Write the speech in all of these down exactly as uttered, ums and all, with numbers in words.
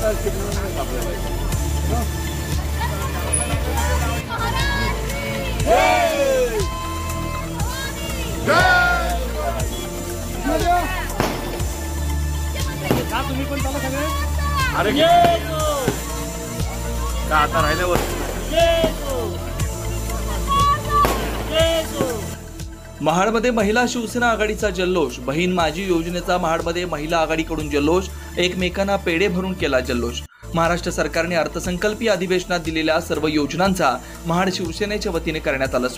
तुम्ही पण चालू सगळे अरे का आता राहिल्यावर महाडमध्ये महिला शिवसेना आघाडीचा जल्लोष, बहीण माझी योजनेचा महाडमध्ये महिला आघाडीकडून जल्लोष, एकमेकांना पेढे भरून केला जल्लोष। महाराष्ट्र सरकारने अर्थसंकल्पीय अधिवेशनात दिलेल्या सर्व योजनांचा महाड शिवसेनेच्या वतीने करण्यात आलं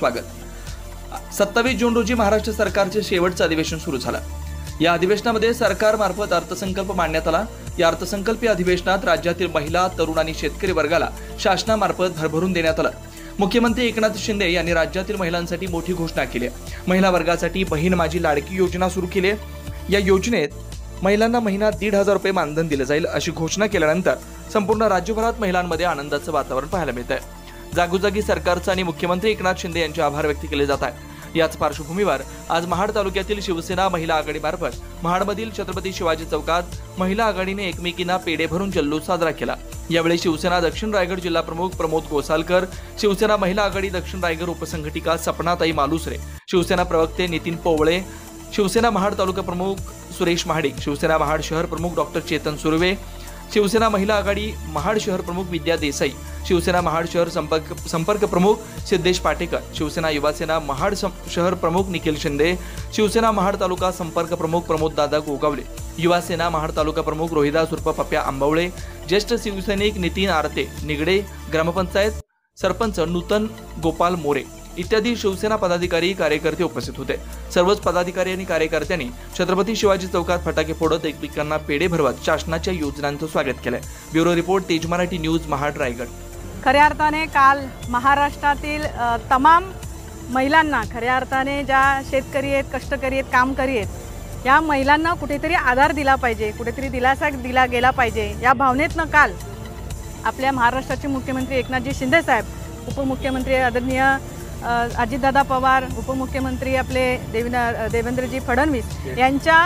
स्वागत। सत्तावीस जून रोजी महाराष्ट्र सरकारचे शेवटचं अधिवेशन सुरू झालं। या अधिवेशनामध्ये सरकारमार्फत अर्थसंकल्प मांडण्यात आला। या अर्थसंकल्पीय अधिवेशनात राज्यातील महिला, तरुण आणि शेतकरी वर्गाला शासनामार्फत भरभरून देण्यात आलं। मुख्यमंत्री एकनाथ शिंदे यांनी राज्यातील महिलांसाठी मोठी घोषणा केली। महिला वर्गासाठी बहीण माझी लाडकी योजना सुरू केली। या योजनेत महिलांना महिना दीड हजार रुपये मानधन दिले जाईल अशी घोषणा केल्यानंतर संपूर्ण राज्यभरात महिलांमध्ये आनंदाचं वातावरण पाहायला मिळत आहे। जागोजागी सरकारचा आणि मुख्यमंत्री एकनाथ शिंदे यांचे आभार व्यक्त केले जात आहे। याच पार्श्वभूमीवर आज महाड तालुक्यातील शिवसेना महिला आघाडीमार्फत महाडमधील छत्रपती शिवाजी चौकात महिला आघाडीने एकमेकींना पेढे भरून जल्लोष साजरा केला। यावेळी शिवसेना दक्षिण रायगड जिल्हा प्रमुख प्रमोद गोसालकर, शिवसेना महिला आघाडी दक्षिण रायगड उपसंघटिका सपनाताई मालुसरे, शिवसेना प्रवक्ते नितीन पोवळे, शिवसेना महाड तालुका प्रमुख सुरेश महाडिक, शिवसेना महाड शहर प्रमुख डॉक्टर चेतन सुर्वे, शिवसेना महिला आघाडी महाड शहर प्रमुख विद्या देसाई, शिवसेना महाड शहर संपर्क संपर्क प्रमुख सिद्धेश पाटेकर, शिवसेना युवासेना महाड शहर प्रमुख निखिल शिंदे, शिवसेना महाड तालुका संपर्क प्रमुख प्रमोद दादा गोगावले, युवासेना महाड तालुका प्रमुख रोहिदास उर्फ पप्या आंबवळे, ज्येष्ठ शिवसैनिक नितीन आरते निगडे, ग्रामपंचायत सरपंच नूतन गोपाल मोरे इत्यादी शिवसेना पदाधिकारी कार्यकर्ते उपस्थित होते। सर्वच पदाधिकारी आणि कार्यकर्त्यांनी छत्रपती शिवाजी चौकात फटाके फोडत एकमेकांना पेढे भरवत शासनाच्या योजनांचं स्वागत केलंय। ब्युरो रिपोर्ट, तेज मराठी न्यूज, महाड रायगड। खऱ्या अर्थाने काल महाराष्ट्रातील तमाम महिलांना, खऱ्या अर्थाने ज्या शेतकरी आहेत, कष्टकरी आहेत, कामकरी आहेत, या महिलांना कुठेतरी आधार दिला पाहिजे, कुठेतरी दिलासा दिला गेला पाहिजे या भावनेतनं काल आपल्या महाराष्ट्राचे मुख्यमंत्री एकनाथजी शिंदे साहेब, उपमुख्यमंत्री आदरणीय अजितदादा पवार, उपमुख्यमंत्री आपले देवेंद्र देवेंद्रजी फडणवीस यांच्या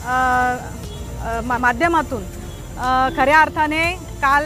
माध्यमातून खऱ्या अर्थाने काल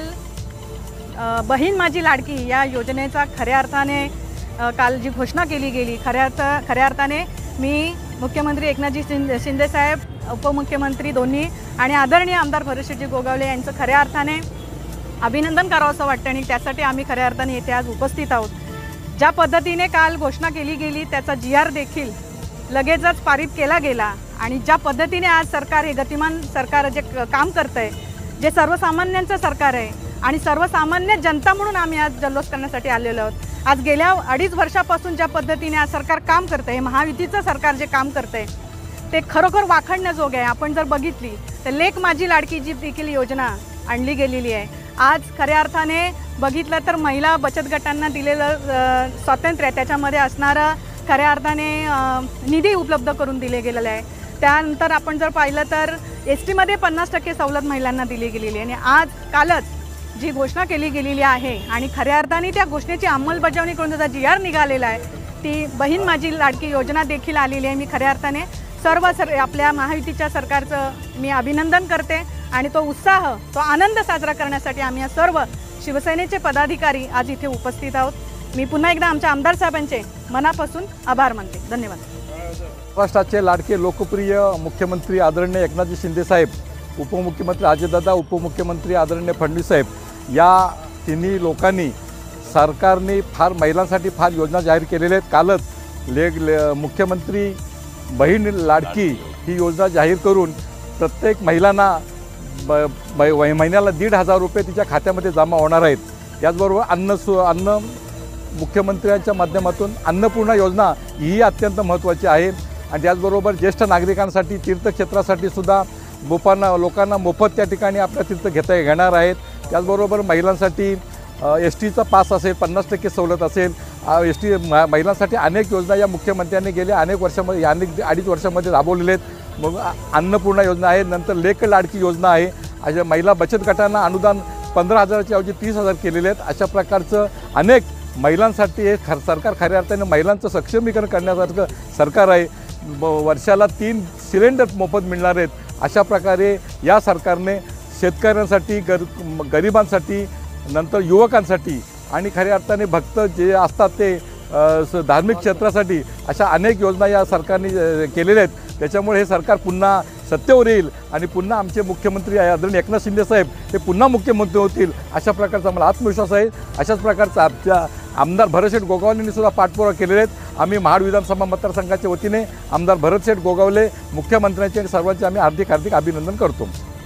बहीण माझी लाडकी या योजनेचा खऱ्या अर्थाने काल जी घोषणा केली गेली, खऱ्या अर्थ खऱ्या अर्थाने मी मुख्यमंत्री एकनाथजी शिंदे शिंदे साहेब, उपमुख्यमंत्री दोन्ही आणि आदरणीय आमदार भरतशेठजी गोगावले यांचं खऱ्या अर्थाने अभिनंदन करावं असं वाटतं आणि त्यासाठी आम्ही खऱ्या अर्थाने इथे आज उपस्थित आहोत। ज्या पद्धतीने काल घोषणा केली गेली त्याचा जी आर देखील लगेचच पारित केला गेला आणि ज्या पद्धतीने आज सरकार हे गतिमान सरकार जे काम करतं आहे, जे सर्वसामान्यांचं सरकार आहे आणि सर्वसामान्य जनता म्हणून आम्ही आज जल्लोष करण्यासाठी आलेलो आहोत। आज गेल्या अडीच वर्षापासून ज्या पद्धतीने आज सरकार काम करतं आहे, महायुतीचं सरकार जे काम करतं आहे ते खरोखर वाखाणण्याजोगं आहे। आपण जर बघितली तर लेक माझी लाडकी जी देखील योजना आणली गेलेली आहे। आज खऱ्या अर्थाने बघितलं तर महिला बचत गटांना दिलेलं स्वातंत्र्य, त्याच्यामध्ये असणारं खऱ्या अर्थाने निधी उपलब्ध करून दिले गेलेलं आहे। त्यानंतर आपण जर पाहिलं तर एस टीमध्ये पन्नास टक्के सवलत महिलांना दिली गेलेली आहे आणि आज कालच जी घोषणा केली गेलेली आहे आणि खऱ्या अर्थाने त्या घोषणेची अंमलबजावणी करून त्याचा जी आर निघालेला आहे, ती बहीण माझी लाडकी योजना देखील आलेली आहे। मी खऱ्या अर्थाने सर्व सर आपल्या महायुतीच्या सरकारचं मी अभिनंदन करते आणि तो उत्साह, तो आनंद साजरा करण्यासाठी आम्ही या सर्व शिवसेनेचे पदाधिकारी आज इथे उपस्थित आहोत। मी पुन्हा एकदा आमच्या आमदार साहेबांचे मनापासून आभार मानते। धन्यवाद। महाराष्ट्राचे लाडके लोकप्रिय मुख्यमंत्री आदरणीय एकनाथजी शिंदे साहेब, उपमुख्यमंत्री अजितदादा, उपमुख्यमंत्री आदरणीय फडणवीस साहेब या तिन्ही लोकांनी सरकारने फार महिलांसाठी फार योजना जाहीर केलेल्या आहेत। कालच लेग ले मुख्यमंत्री बहीण लाडकी ही योजना जाहीर करून प्रत्येक महिलांना ब महिन्याला दीड हजार रुपये तिच्या खात्यामध्ये जमा होणार आहेत। त्याचबरोबर अन्न सु अन्न मुख्यमंत्र्यांच्या माध्यमातून अन्नपूर्णा योजना ही अत्यंत महत्त्वाची आहे आणि त्याचबरोबर ज्येष्ठ नागरिकांसाठी तीर्थक्षेत्रासाठी सुद्धा लोकांना लोकांना मोफत त्या ठिकाणी आपल्या तीर्थ घेता घेणार आहेत। त्याचबरोबर महिलांसाठी एस टीचा पास असेल, पन्नास टक्के सवलत असेल, एस टी महिलांसाठी अनेक योजना या मुख्यमंत्र्यांनी गेल्या अनेक वर्षामध्ये अनेक अडीच वर्षामध्ये राबवलेल्या आहेत। मग अन्नपूर्णा योजना आहे, नंतर लेक लाडकी योजना आहे, अशा महिला बचत गटांना अनुदान पंधरा हजाराच्या ऐवजी तीस हजार केलेले आहेत। अशा प्रकारचं अनेक महिलांसाठी हे खर सरकार खऱ्या अर्थाने महिलांचं सक्षमीकरण करण्यासारखं सरकार आहे। वर्षाला तीन सिलेंडर मोफत मिळणार आहेत। अशा प्रकारे या सरकारने शेतकऱ्यांसाठी, गर गरिबांसाठी, नंतर युवकांसाठी आणि खऱ्या अर्थाने भक्त जे असतात ते अ, स- धार्मिक क्षेत्रासाठी अशा अनेक योजना या सरकारने अ, केलेल्या आहेत. त्याच्यामुळे हे सरकार पुन्हा सत्तेवर येईल आणि पुन्हा आमचे मुख्यमंत्री आदरणीय एकनाथ शिंदे साहेब हे पुन्हा मुख्यमंत्री होतील अशा प्रकारचा मला आत्मविश्वास आहे. अशाच प्रकारचा आमच्या आमदार भरतशेठ गोगावलेंनी सुद्धा पाठपुरावा केलेले आहेत. आम्ही महाड विधानसभा मतदारसंघाच्या वतीने आमदार भरतशेठ गोगावले मुख्यमंत्र्यांचे आणि सर्वांचे आम्ही हार्दिक हार्दिक अभिनंदन करतो.